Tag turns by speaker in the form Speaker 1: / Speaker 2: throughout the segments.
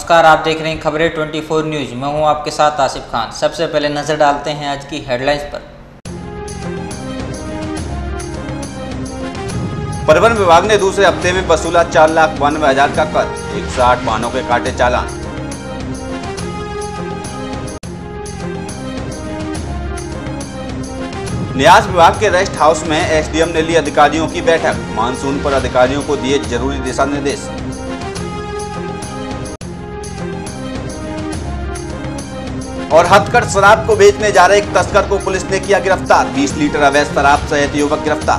Speaker 1: नमस्कार, आप देख रहे हैं खबरें 24 न्यूज। मैं हूं आपके साथ आसिफ खान। सबसे पहले नजर डालते हैं आज की हेडलाइंस पर।
Speaker 2: परिवहन विभाग ने दूसरे हफ्ते में वसूला 4,92,000 का कर, 108 वाहनों के काटे चालान। न्यास विभाग के रेस्ट हाउस में एसडीएम ने ली अधिकारियों की बैठक, मानसून पर अधिकारियों को दिए जरूरी दिशा निर्देश। और हथकढ़ शराब को बेचने जा रहे एक तस्कर को पुलिस ने किया गिरफ्तार, 20 लीटर अवैध शराब सहित युवक गिरफ्तार।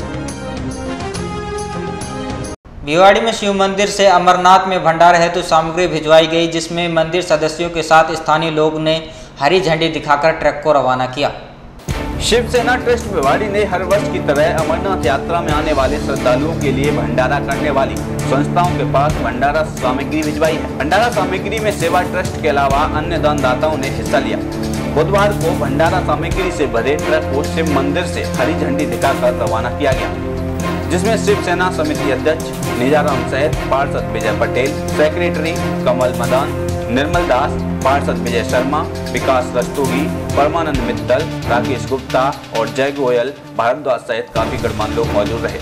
Speaker 1: भिवाड़ी में शिव मंदिर से अमरनाथ में भंडारा हेतु सामग्री भिजवाई गई, जिसमें मंदिर सदस्यों के साथ स्थानीय लोग ने हरी झंडी दिखाकर ट्रक को रवाना किया।
Speaker 2: शिवसेना ट्रस्ट भिवाड़ी ने हर वर्ष की तरह अमरनाथ यात्रा में आने वाले श्रद्धालुओं के लिए भंडारा करने वाली संस्थाओं के पास भंडारा सामग्री भिजवाई है। भंडारा सामग्री में सेवा ट्रस्ट के अलावा अन्य दानदाताओं ने हिस्सा लिया। बुधवार को भंडारा सामग्री से भरे ट्रक को शिव मंदिर से हरी झंडी दिखाकर रवाना किया गया, जिसमें शिवसेना समिति अध्यक्ष निजाराम सहित पार्षद विजय पटेल, सेक्रेटरी कमल मदान, निर्मल दास, पार्षद विजय शर्मा, विकास रस्तोगी, परमानंद मित्तल, राकेश गुप्ता और जय गोयल भारद्वाज सहित काफी गणमान्य लोग मौजूद रहे।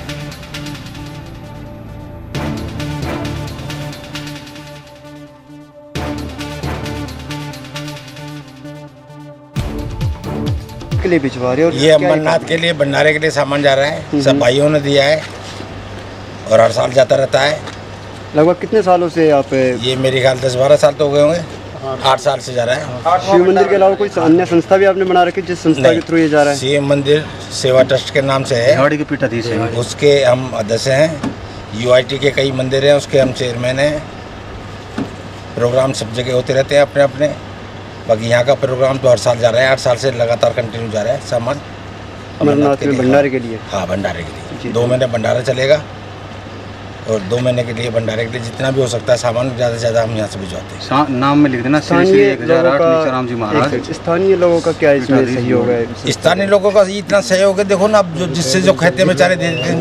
Speaker 3: के लिए भिजवा रहे हो?
Speaker 4: ये अमरनाथ के लिए भंडारे के लिए सामान जा रहा है, सब भाइयों ने दिया है और हर साल जाता रहता है।
Speaker 3: लगभग कितने सालों से आप?
Speaker 4: ये मेरे ख्याल 10-12 साल तो हो गए होंगे, 8 साल से जा रहा है।
Speaker 3: शिव मंदिर के अलावा कोई अन्य संस्था भी आपने बना रखी जिस संस्था के थ्रू ये जा रहा है?
Speaker 4: शिव मंदिर सेवा ट्रस्ट के नाम से है,
Speaker 3: भिवाड़ी के पीठाधीश है,
Speaker 4: उसके हम अध्यक्ष हैं। यूआईटी के कई मंदिर हैं, उसके हम चेयरमैन हैं। प्रोग्राम सब जगह होते रहते हैं अपने अपने। बाकी यहाँ का प्रोग्राम तो हर साल जा रहा है, 8 साल से लगातार कंटिन्यू जा रहा है सामान
Speaker 3: अमरनाथ में भंडारे के लिए।
Speaker 4: हाँ, भंडारे के लिए 2 महीने भंडारा चलेगा और 2 महीने के लिए भंडारे के लिए जितना भी हो सकता है सामान ज़्यादा से ज़्यादा हम यहाँ से भिजवाते हैं।
Speaker 3: नाम में लिख देना स्थानीय लोगों का क्या इसमें सहयोग है?
Speaker 4: स्थानीय लोगों का इतना सहयोग है, देखो ना, अब जो जिससे जो कहते बेचारे दे देते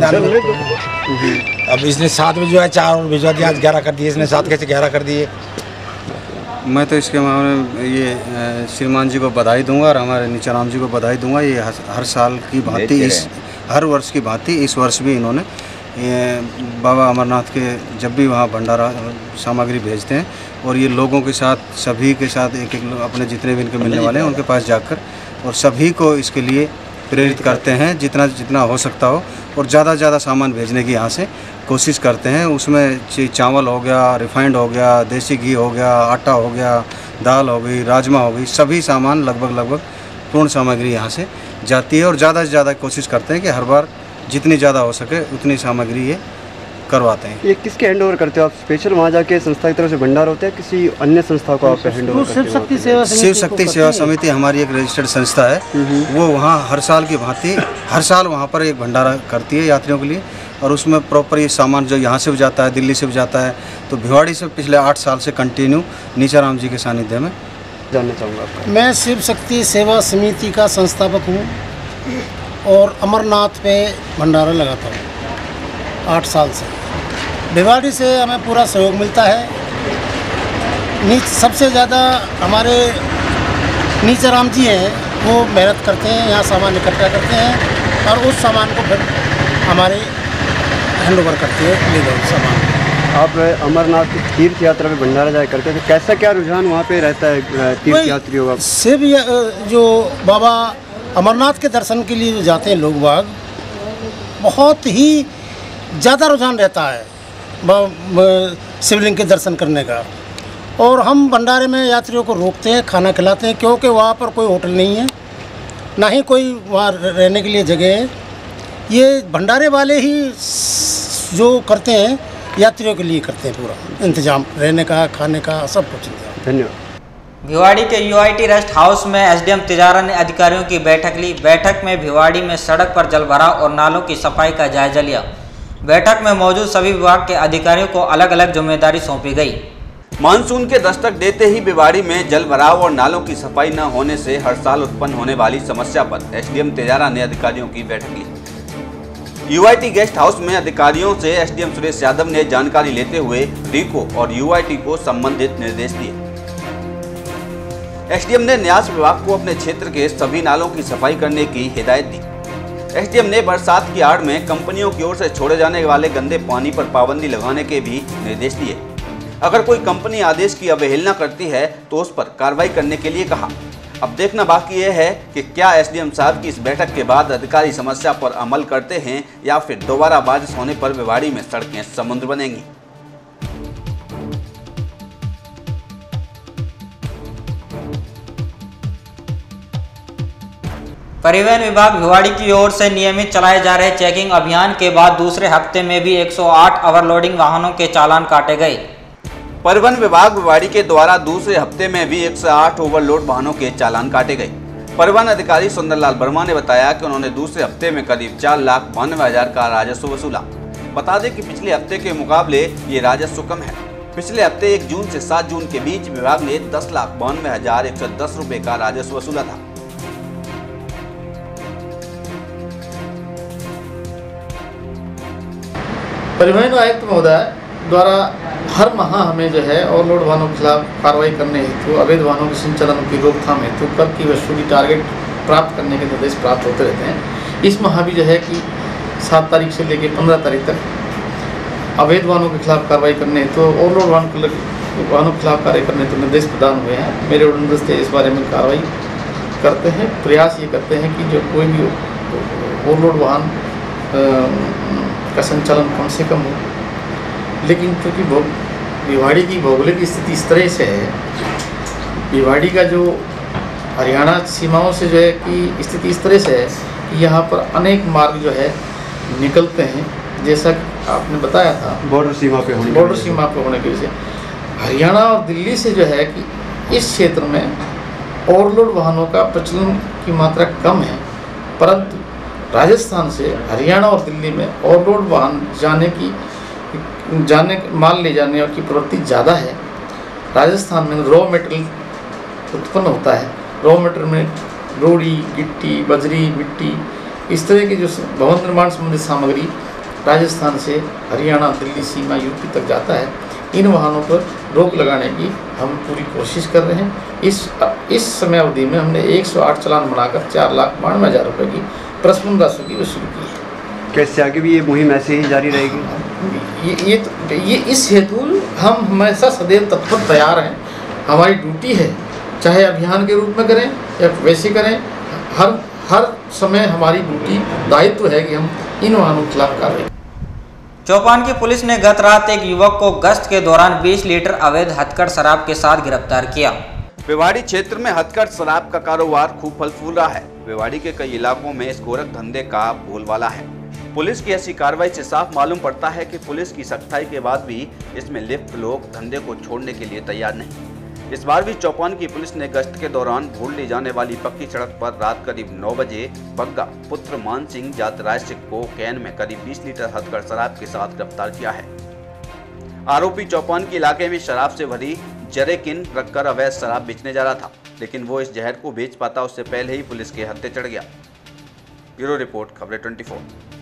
Speaker 4: हैं। अब इसने 7 भिजवाया, 4 और भिजवा दिया, आज 11 कर दिए इसने, 7 कैसे 11 कर दिए।
Speaker 5: मैं तो इसके मामले में ये श्रीमान जी को बधाई दूंगा और हमारे नीचाराम जी को बधाई दूंगा। ये हर साल की भांति हर वर्ष की भांति इस वर्ष भी इन्होंने बाबा अमरनाथ के जब भी वहाँ भंडारा सामग्री भेजते हैं और ये लोगों के साथ सभी के साथ एक अपने जितने भी इनके मिलने वाले हैं उनके पास जाकर और सभी को इसके लिए प्रेरित करते हैं जितना जितना हो सकता हो और ज़्यादा से ज़्यादा सामान भेजने की यहाँ से कोशिश करते हैं। उसमें चावल हो गया, रिफाइंड हो गया, देसी घी हो गया, आटा हो गया, दाल हो गई, राजमा हो गई, सभी सामान लगभग पूर्ण सामग्री यहाँ से जाती है और ज़्यादा से ज़्यादा कोशिश करते हैं कि हर बार जितनी ज़्यादा हो सके उतनी सामग्री ये करवाते हैं।
Speaker 3: ये किसके हैंड ओवर करते हो आप? स्पेशल वहाँ जाके संस्था की तरफ से भंडार होते हैं, किसी अन्य संस्था को आप हैंड ओवर करते हो?
Speaker 5: शिव शक्ति सेवा समिति हमारी एक रजिस्टर्ड संस्था है, वो वहाँ हर साल की भांति हर साल वहाँ पर एक भंडारा करती है यात्रियों के लिए और उसमें प्रॉपर ये सामान जो यहाँ से भी जाता है, दिल्ली से भी जाता है, तो भिवाड़ी से पिछले 8 साल से कंटिन्यू नीचाराम जी के सानिध्य में
Speaker 3: जानना चाहूँगा आपका।
Speaker 6: मैं शिव शक्ति सेवा समिति का संस्थापक हूँ और अमरनाथ पे भंडारा लगाता हूँ 8 साल से। भिवाड़ी से हमें पूरा सहयोग मिलता है। सबसे ज़्यादा हमारे नीचाराम जी हैं, वो मेहनत करते हैं, यहाँ सामान इकट्ठा करते हैं और उस सामान को फिर हमारे हैंड ओवर करते हैं, ले लो सामान।
Speaker 3: आप अमरनाथ की तीर्थ यात्रा में भंडारा जाया करते हैं, तो कैसा क्या रुझान वहाँ पे रहता है तीर्थ यात्रियों का?
Speaker 6: शिव जो बाबा अमरनाथ के दर्शन के लिए जाते हैं लोग बाग, बहुत ही ज़्यादा रुझान रहता है शिवलिंग के दर्शन करने का। और हम भंडारे में यात्रियों को रोकते हैं, खाना खिलाते हैं, क्योंकि वहाँ पर कोई होटल नहीं है, ना ही कोई वहाँ रहने के लिए जगह है। ये भंडारे वाले ही जो करते हैं यात्रियों के लिए करते हैं पूरा इंतजाम, रहने का, खाने का, सब कुछ इंतजाम।
Speaker 3: धन्यवाद।
Speaker 1: भिवाड़ी के यूआईटी रेस्ट हाउस में एसडीएम तिजारा ने अधिकारियों की बैठक ली। बैठक में भिवाड़ी में सड़क पर जल भराव और नालों की सफाई का जायजा लिया। बैठक में मौजूद सभी विभाग के अधिकारियों को अलग अलग जिम्मेदारी सौंपी गई।
Speaker 2: मानसून के दस्तक देते ही भिवाड़ी में जल भराव और नालों की सफाई न होने से हर साल उत्पन्न होने वाली समस्या पर एसडीएम तिजारा ने अधिकारियों की बैठक ली। यूआईटी गेस्ट हाउस में अधिकारियों से एसडीएम सुरेश यादव ने जानकारी लेते हुए रीको और यूआईटी को संबंधित निर्देश दिए। एसडीएम ने न्यास विभाग को अपने क्षेत्र के सभी नालों की सफाई करने की हिदायत दी। एसडीएम ने बरसात की आड़ में कंपनियों की ओर से छोड़े जाने वाले गंदे पानी पर पाबंदी लगाने के भी निर्देश दिए। अगर कोई कंपनी आदेश की अवहेलना करती है तो उस पर कार्रवाई करने के लिए कहा। अब देखना बाकी यह है कि क्या एसडीएम साहब की इस बैठक के बाद अधिकारी समस्या पर अमल करते हैं या फिर दोबारा बारिश होने पर भिवाड़ी में सड़कें समुद्र बनेंगी।
Speaker 1: परिवहन विभाग भिवाड़ी की ओर से नियमित चलाए जा रहे चेकिंग अभियान के बाद दूसरे हफ्ते में भी 108 ओवरलोडिंग वाहनों के चालान काटे गए।
Speaker 2: परिवहन विभाग भिवाड़ी के द्वारा दूसरे हफ्ते में भी 108 ओवरलोड वाहनों के चालान काटे गए। परिवहन अधिकारी सुंदरलाल वर्मा ने बताया कि उन्होंने दूसरे हफ्ते में करीब 4,92,000 का राजस्व वसूला। बता दें कि पिछले हफ्ते के मुकाबले ये राजस्व कम है। पिछले हफ्ते 1 जून से 7 जून के बीच विभाग ने 10,92,110 रुपए का राजस्व वसूला था।
Speaker 7: परिवहन आयुक्त महोदय द्वारा हर माह हमें जो है ओवरलोड वाहनों के खिलाफ कार्रवाई करने हेतु अवैध वाहनों के संचालन की रोकथाम हेतु कर की वसूली टारगेट प्राप्त करने के निर्देश प्राप्त होते रहते हैं। इस माह भी जो है कि 7 तारीख से लेकर 15 तारीख तक अवैध वाहनों के खिलाफ कार्रवाई करने हेतु ओवरलोड वाहनों के खिलाफ कार्य करने हेतु निर्देश प्रदान हुए हैं। मेरे उड़नदस्ते इस बारे में कार्रवाई करते हैं। प्रयास ये करते हैं कि जो कोई भी ओवरलोड वाहन का संचालन कम से कम हो। लेकिन क्योंकि भिवाड़ी की भौगोलिक स्थिति इस तरह से है, भिवाड़ी का जो हरियाणा सीमाओं से जो है कि स्थिति इस तरह से है कि यहाँ पर अनेक मार्ग जो है निकलते हैं। जैसा कि आपने बताया था
Speaker 3: बॉर्डर सीमा पे होने
Speaker 7: की वजह से हरियाणा और दिल्ली से जो है कि इस क्षेत्र में ओवरलोड वाहनों का प्रचलन की मात्रा कम है, परंतु राजस्थान से हरियाणा और दिल्ली में ओवरलोड वाहन माल ले जाने की प्रवृत्ति ज़्यादा है। राजस्थान में रॉ मटेरियल उत्पन्न होता है। रॉ मटेरियल में रोड़ी, गिट्टी, बजरी, मिट्टी, इस तरह की जो भवन निर्माण संबंधित सामग्री राजस्थान से हरियाणा, दिल्ली सीमा, यूपी तक जाता है। इन वाहनों पर रोक लगाने की हम पूरी कोशिश कर रहे हैं। इस समय अवधि में हमने 108 चालान बनाकर 4,92,000 रुपये की प्रस्ताव राशि की वसूली की है।
Speaker 3: कैसे आगे भी ये मुहिम ऐसे ही जारी रहेगी?
Speaker 7: ये इस हेतु हम हमेशा सदैव तत्पर तैयार हैं। हमारी ड्यूटी है, चाहे अभियान के रूप में करें या वैसे करें, हर समय हमारी ड्यूटी दायित्व है कि हम इन वाहनों के खिलाफ कार्रवाई।
Speaker 1: चौपान की पुलिस ने गत रात एक युवक को गश्त के दौरान 20 लीटर अवैध हथकढ़ शराब के साथ गिरफ्तार किया।
Speaker 2: भिवाड़ी क्षेत्र में हथकढ़ शराब का कारोबार खूब फल फूल रहा है। भिवाड़ी के कई इलाकों में इस गोरख धंधे का बोलबाला है। पुलिस की ऐसी कार्रवाई से साफ मालूम पड़ता है कि पुलिस की सख्ताई के बाद भी इसमें लिप्त लोग धंधे को छोड़ने के लिए तैयार नहीं। इस बार भी चौपान की पुलिस ने गश्त के दौरान भूल ली जाने वाली पक्की सड़क पर रात करीब 9 बजे बग्गा पुत्र मान सिंह जात राय सिंह को कैन में करीब 20 लीटर हथकढ़ शराब के साथ गिरफ्तार किया है। आरोपी चौपान के इलाके में शराब से भरी जरेकिन रखकर अवैध शराब बेचने जा रहा था, लेकिन वो इस जहर को बेच पाता उससे पहले ही पुलिस के हत्थे चढ़ गया। ब्यूरो रिपोर्ट, खबरें 24।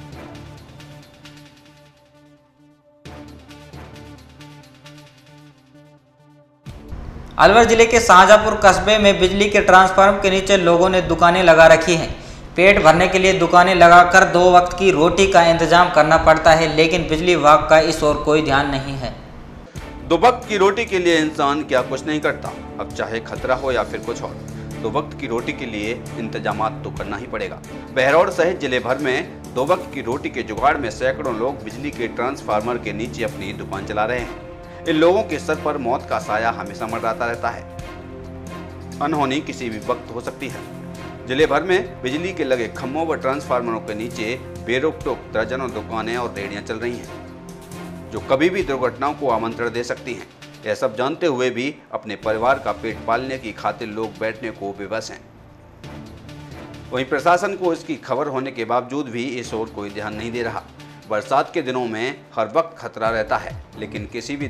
Speaker 1: अलवर जिले के शाहजहांपुर कस्बे में बिजली के ट्रांसफार्मर के नीचे लोगों ने दुकानें लगा रखी हैं। पेट भरने के लिए दुकानें लगाकर 2 वक्त की रोटी का इंतजाम करना पड़ता है, लेकिन बिजली विभाग का इस ओर कोई ध्यान नहीं है।
Speaker 2: 2 वक्त की रोटी के लिए इंसान क्या कुछ नहीं करता, अब चाहे खतरा हो या फिर कुछ और। 2 वक्त की रोटी के लिए इंतजामात तो करना ही पड़ेगा। बहरौड़ सहित जिले भर में 2 वक्त की रोटी के जुगाड़ में सैकड़ों लोग बिजली के ट्रांसफार्मर के नीचे अपनी दुकान चला रहे हैं। इन लोगों के सर पर मौत का साया हमेशा मंडराता रहता है। अनहोनी किसी भी वक्त हो सकती है। जिले भर में बिजली के लगे खम्भों व ट्रांसफार्मरों के नीचे बेरोक-टोक दर्जनों दुकानें और रेहड़ियां चल रही हैं, जो कभी भी दुर्घटनाओं को आमंत्रण दे सकती हैं। यह सब जानते हुए भी अपने परिवार का पेट पालने की खातिर लोग बैठने को विवश हैं। वहीं प्रशासन को इसकी खबर होने के बावजूद भी इस ओर कोई ध्यान नहीं दे रहा। बरसात के दिनों में हर वक्त खतरा रहता है, लेकिन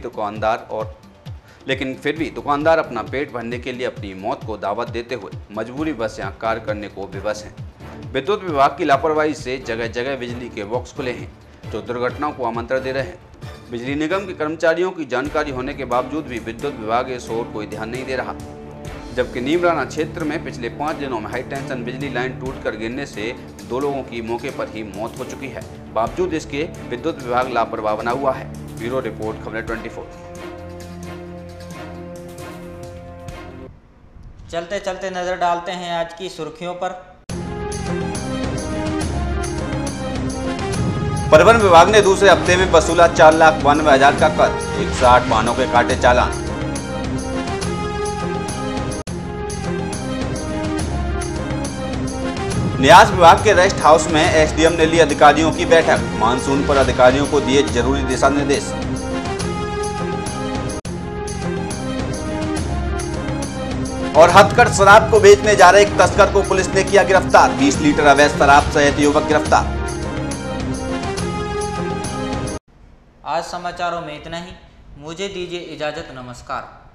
Speaker 2: फिर भी दुकानदार अपना पेट भरने के लिए अपनी मौत को दावत देते हुए मजबूरी बस यहाँ कार्य करने को विवश हैं। विद्युत विभाग की लापरवाही से जगह जगह बिजली के बॉक्स खुले हैं जो दुर्घटनाओं को आमंत्रण दे रहे हैं। बिजली निगम के कर्मचारियों की जानकारी होने के बावजूद भी विद्युत विभाग इस ओर कोई ध्यान नहीं दे रहा, जबकि नीमराना क्षेत्र में पिछले 5 दिनों में हाई टेंशन बिजली लाइन टूटकर गिरने से 2 लोगों की मौके पर ही मौत हो चुकी है। बावजूद इसके विद्युत विभाग लापरवाह बना हुआ है। ब्यूरो रिपोर्ट, खबरें 24।
Speaker 1: चलते चलते नजर डालते हैं आज की सुर्खियों पर।
Speaker 2: परिवहन विभाग ने दूसरे हफ्ते में वसूला 4,92,000 का कर, 108 वाहनों के काटे चालान। न्यास विभाग के रेस्ट हाउस में एसडीएम ने ली अधिकारियों की बैठक, मानसून पर अधिकारियों को दिए जरूरी दिशा निर्देश। और हथकढ़ शराब को बेचने जा रहे एक तस्कर को पुलिस ने किया गिरफ्तार, 20 लीटर अवैध शराब सहित युवक गिरफ्तार।
Speaker 1: आज समाचारों में इतना ही। मुझे दीजिए इजाजत। नमस्कार।